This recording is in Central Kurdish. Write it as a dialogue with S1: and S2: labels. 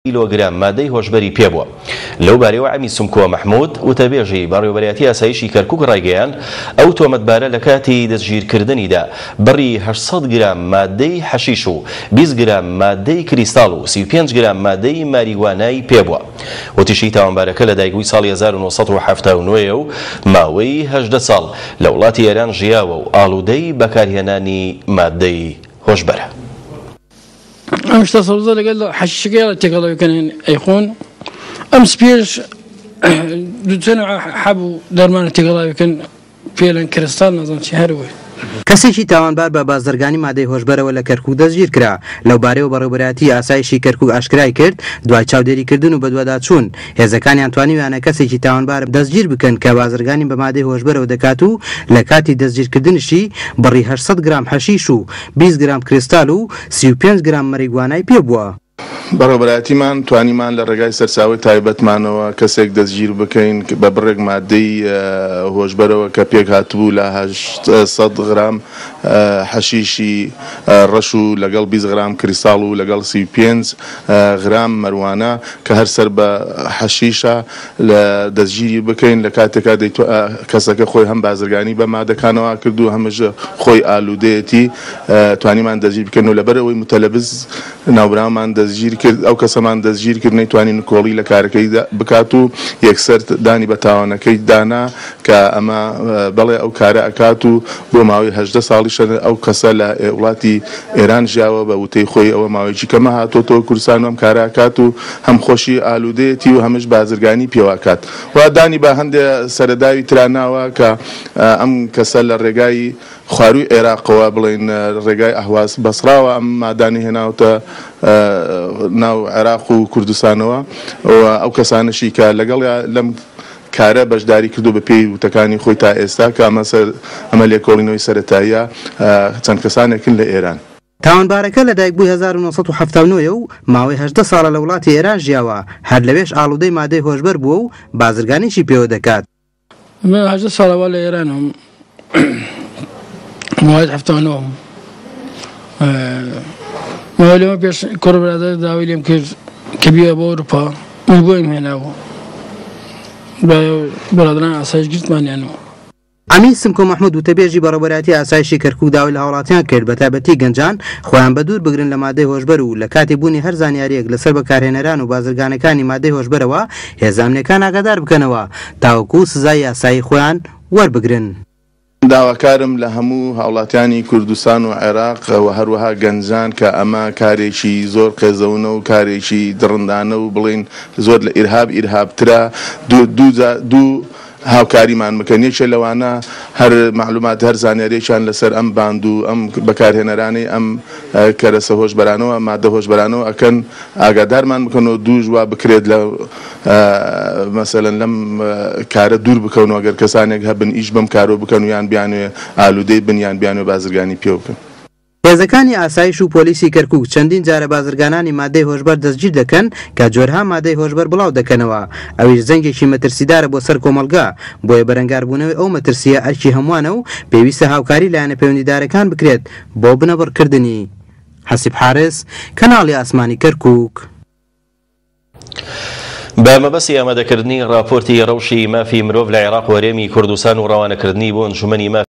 S1: کیلۆگرام مادەی هۆشبەری پێبووە. لەو بارەیەوە عەمی سمکۆ مەحموود وتەبێژی بەڕێوەبەرایەتی ئاسایشی کەرکووک ڕایگەیاند ئەو تۆمەتبارە لە کاتی دەستگیرکردنیدا بڕی 800 گرام مادەی حەشیش و 20 گرام مادەی کریستاڵ و 35 گرام مادەی ماریگوانای پێبووە. وتیشی تاوانبارەکە لە دایکبووی ساڵی 1979 و ماوەی 18 ساڵ لە وڵاتی ئێران ژیاوە و ئاڵوودەی بەکارهێنانی مادەی هۆشبەرە.
S2: ئەم شتە سەوزە لەگەڵ حەشیشەکەی تێکەڵاو بکەن ئەیخۆن ئەمس پێش دوچەنە حەبوو دەرمانە تێکەڵاو بکەن پێلەن کریستاڵ نەزانم چی هەروە.
S3: کەسێکی تاوانبار بە بازرگانی مادەی هۆشبەرەوە لە کەرکووک دەستگیر کرا. لەو بارەیەوە بەڕێوەبەرایەتی ئاسایشی کەرکووک ئاشکرای کرد دوای چاودێریکردن و بەدواداچوون هێزەکانیان توانیویانە کەسێکی تاوانبار دەستگیر بکەن کە بازرگانی بە مادەی هۆشبەرەوە دەکات و لە کاتی دەستگیرکردنشی بڕی 800 گرام حەشیش و 20 گرام کریستاڵ و 35 گرام مەریگوانای پێبووە.
S4: بەڕێوەبەرایەتیمان توانیمان لە ڕێگای سەرچاوی تایبەتمانەوە کەسێک دەستگیر بکەین بە بڕێک مادەی هۆشبەرەوە کە پێک هاتبوو لە 800 گرام حەشیشی ڕەش و لەگەڵ 20 گرام کریستاڵ و لەگەڵ 35 گرام مەروانە کە هەرسەر بە حەشیشە لە دەستگیری بکەین لە کاتێکا کەسەکە خۆی هەم بازرگانی بە مادەکانەوە کردو هەمەژە خۆی ئالوودەیەتی توانیمان دەستگیر بکەن و لەبەرەوەی متەلەبز ناوبرامان دەستگیر کرد ئەو کەسەمان دەستگیر کرد نەیتوانین کۆڵی لە کارەکەی بکات و یەکسەر دانی بە تاوانەکەی دانا کە ئەمە بەڵێ ئەو کارە ئەکات و بۆ ماوەی 18 ساڵیش ئەو کەسە لە وڵاتی ئێران ژیاوە بە وتەی خۆی ئەوە ماوەیەکی کەمە هاتۆتەوە کوردستان و ئەم کارە ئەکات و هەم خۆشی ئالوودەیەتی و هەمش بازرگانی پێوەکات وا دانی بە هەندێک سەرەداوی تراناوە کە ئەم کەسە لە ڕێگای خواروی عێراقەوە بڵێن ڕێگای ئەهواز بەسراوە ئەم مادانی هێناوتە ناو عێراق و کوردستانەوە ئەو کەسانشی کە لەگەڵ لەم کارە بەشداری کردو بە پێی وتەکانی خۆی تا ئێستا کە ئەمە لێکۆڵینەوەی سەرەتاییە چەند کەسانێکن لە ئێران.
S3: تاوانبارەکە لە دایکبووی 1970 و ماوەی 18 ساڵە لە وڵاتی ئێران ژیاوە هەر لەوێش ئاڵوودەی مادەی هۆشبەر بووە و بازرگانیشی پێوە دەکات.
S2: 18 ساڵەوە لە ئێرانم ماوەی 79 ماوەی لەمە پێش کوڕ برادەر داوای لێم کرد کە بیە بۆ ئەوروپا بۆیم هێناوە بەرادران ئاسایش گرتمانیانەوە.
S3: ئەمی سمکۆ مەحموود وتەبێژی بەڕێوەبەرایەتی ئاسایشی کەرکووک داوای لە هاوڵاتیان کرد بە تایبەتی گەنجان خۆیان بە دوور بگرن لە مادەی هۆشبەر و لە کاتی بوونی هەر زانیاریەک لەسەر بەکارهێنەران و بازرگانەکانی مادەی هۆشبەرەوە هێزانامنیەکان ئاگادار بکەنەوە تاوەکو سزای یاسایی خۆیان وەربگرن.
S4: داواکارم لە هەموو هاوڵاتیانی کوردستان و عێراق و هەروەها گەنجان کە ئەمە کارێکی زۆر قێزەونە و کارێکی دڕندانە و بڵین زۆر لە ئیرهابترە دوو هاوکاریمان بکەن یەکێ لەوانە هەر معلومات هەر زانیاریێکیان لەسەر ئەم باند و ئەم بەکارهێنەرانی ئەم کەرەسە هۆشبەرانەوە مادە هۆشبەرانەوە ئەکەن ئاگادارمان بکەنەوە دووش وا بکرێت لە مەسەلەن لەم کارە دوور بکەونەوە ئەگەر کەسانێک هەبن ئیش بەم کارۆ بکەن و یان بیانوێ ئالوودەی بنیان بیانوێ بازرگانی پێ بکەن.
S3: هێزەکانی ئاسایش و پۆلیسی کەرکووک چەندین جارە بازرگانانی مادەی هۆشبەر دەستگیر دەکەن کە جۆرها مادەی هۆشبەر بڵاو دەکەنەوە ئەویش زەنگێکی مەترسیدارە بۆ سەر کۆمەلگا بۆیە بەرەنگاربوونەوەی ئەو مەترسیە ئەرکی هەمووانە و پێویستە هاوکاری لایەنە پەیوەندیدارەکان بکرێت بۆ بنەبڕکردنی. حەسیب حارس کەناڵی ئاسمانی کەرکووک.
S1: بە مەبەستی ئامادەکردنی راپۆرتی ڕەوشی مافی مرۆڤ لە عێراق وەرێمی کوردستان و ڕەوانەکردنی بۆ ئەنجومەنی